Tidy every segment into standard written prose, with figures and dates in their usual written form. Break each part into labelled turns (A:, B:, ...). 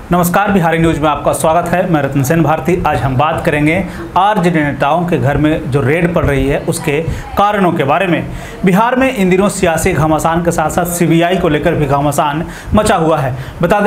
A: नमस्कार, बिहारी न्यूज में आपका स्वागत है। मैं रतन सेन भारती। आज हम बात करेंगे आरजेडी नेताओं के घर में जो रेड पड़ रही है उसके कारणों के बारे में। बिहार में इन दिनों सियासी घमासान के साथ साथ सीबीआई को लेकर भी घमासान मचा हुआ है। बता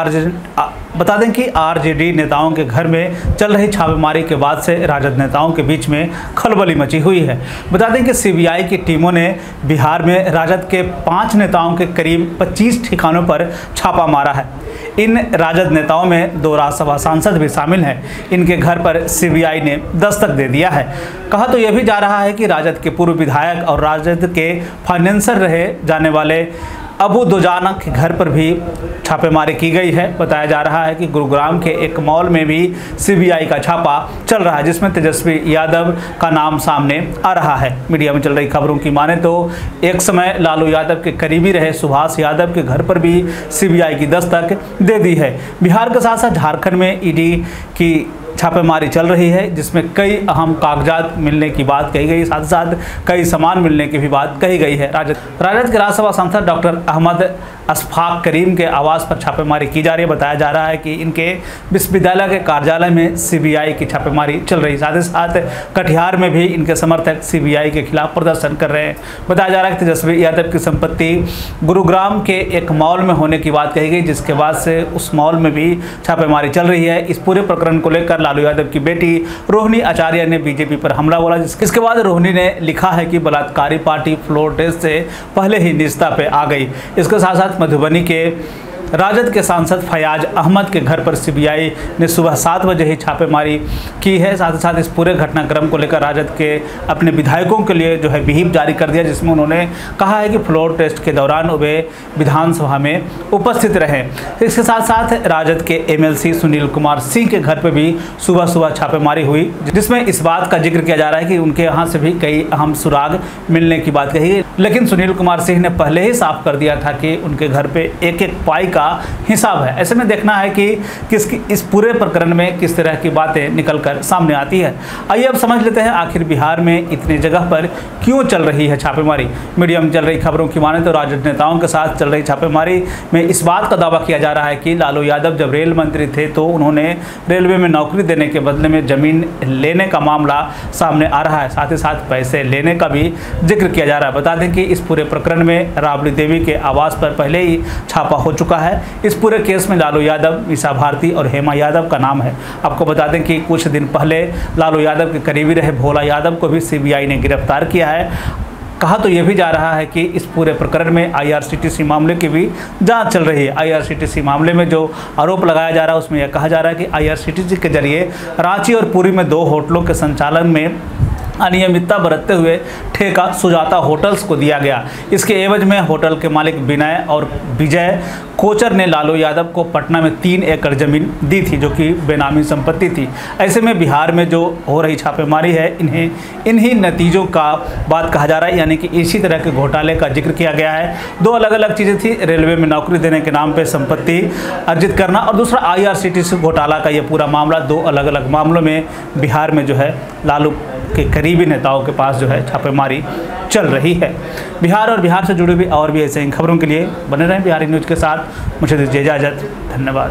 A: दें कि आरजेडी नेताओं के घर में चल रही छापेमारी के बाद से राजद नेताओं के बीच में खलबली मची हुई है। बता दें कि सीबीआई की टीमों ने बिहार में राजद के 5 नेताओं के करीब 25 ठिकानों पर छापा मारा है। इन राजद नेताओं में 2 राज्यसभा सांसद भी शामिल हैं। इनके घर पर सीबीआई ने दस्तक दे दिया है। कहा तो यह भी जा रहा है कि राजद के पूर्व विधायक और राजद के फाइनेंसर रहे जाने वाले अबू दुजाना के घर पर भी छापेमारी की गई है। बताया जा रहा है कि गुरुग्राम के एक मॉल में भी सीबीआई का छापा चल रहा है, जिसमें तेजस्वी यादव का नाम सामने आ रहा है। मीडिया में चल रही खबरों की माने तो एक समय लालू यादव के करीबी रहे सुभाष यादव के घर पर भी सीबीआई की दस्तक दे दी है। बिहार के साथ साथ झारखंड में ईडी की छापेमारी चल रही है, जिसमें कई अहम कागजात मिलने की बात कही गई, साथ साथ कई सामान मिलने की भी बात कही गई है। राजद के राज्यसभा सांसद डॉक्टर अहमद अशफाक करीम के आवास पर छापेमारी की जा रही है। बताया जा रहा है कि इनके विश्वविद्यालय के कार्यालय में सीबीआई की छापेमारी चल रही है। साथ ही साथ कटिहार में भी इनके समर्थक सीबीआई के खिलाफ प्रदर्शन कर रहे हैं। बताया जा रहा है कि तेजस्वी यादव की संपत्ति गुरुग्राम के एक मॉल में होने की बात कही गई, जिसके बाद से उस मॉल में भी छापेमारी चल रही है। इस पूरे प्रकरण को लेकर लालू यादव की बेटी रोहिणी आचार्य ने बीजेपी पर हमला बोला। इसके बाद रोहिणी ने लिखा है कि बलात्कारी पार्टी फ्लोर टेस्ट से पहले ही निस्ता पे आ गई। इसके साथ साथ मधुबनी के राजद के सांसद फयाज अहमद के घर पर सीबीआई ने सुबह 7 बजे ही छापेमारी की है। साथ ही साथ इस पूरे घटनाक्रम को लेकर राजद के अपने विधायकों के लिए जो है व्हिप जारी कर दिया, जिसमें उन्होंने कहा है कि फ्लोर टेस्ट के दौरान वे विधानसभा में उपस्थित रहे। इसके साथ साथ राजद के एमएलसी सुनील कुमार सिंह के घर पर भी सुबह सुबह छापेमारी हुई, जिसमें इस बात का जिक्र किया जा रहा है कि उनके यहाँ से भी कई अहम सुराग मिलने की बात कही गई। लेकिन सुनील कुमार सिंह ने पहले ही साफ कर दिया था कि उनके घर पर एक पाई का हिसाब है। ऐसे में देखना है कि इस पूरे प्रकरण में किस तरह की बातें निकलकर सामने आती है। आइए अब समझ लेते हैं आखिर बिहार में इतने जगह पर क्यों चल रही है छापेमारी। मीडिया में चल रही खबरों की माने तो राजद नेताओं के साथ चल रही छापेमारी में इस बात का दावा किया जा रहा है कि लालू यादव जब रेल मंत्री थे तो उन्होंने रेलवे में नौकरी देने के बदले में जमीन लेने का मामला सामने आ रहा है। साथ ही साथ पैसे लेने का भी जिक्र किया जा रहा है। बता दें कि इस पूरे प्रकरण में राबड़ी देवी के आवास पर पहले ही छापा हो चुका है। इस पूरे केस में लालू यादव, मीसा भारती और हेमा यादव का नाम है। आपको बता दें कि कुछ दिन पहले लालू यादव के करीबी रहे भोला यादव को भी सीबीआई ने गिरफ्तार किया है। कहा तो यह भी जा रहा है कि इस पूरे प्रकरण में आईआरसीटीसी मामले की भी जांच चल रही है। आईआरसीटीसी मामले में जो आरोप लगाया जा रहा है उसमें यह कहा जा रहा है कि आईआरसीटीसी के जरिए रांची और पुरी में 2 होटलों के संचालन में अनियमितता बरतते हुए ठेका सुजाता होटल्स को दिया गया। इसके एवज में होटल के मालिक विनय और विजय कोचर ने लालू यादव को पटना में 3 एकड़ जमीन दी थी, जो कि बेनामी संपत्ति थी। ऐसे में बिहार में जो हो रही छापेमारी है इन्हीं नतीजों का बात कहा जा रहा है, यानी कि इसी तरह के घोटाले का जिक्र किया गया है। 2 अलग अलग चीज़ें थी, रेलवे में नौकरी देने के नाम पर संपत्ति अर्जित करना और दूसरा आईआरसीटीसी घोटाला का यह पूरा मामला। 2 अलग अलग मामलों में बिहार में जो है लालू के करीबी नेताओं के पास जो है छापेमारी चल रही है। बिहार और बिहार से जुड़ी हुई और भी ऐसे ही खबरों के लिए बने रहें बिहारी न्यूज़ के साथ। मुझे दीजिए इजाज़त। धन्यवाद।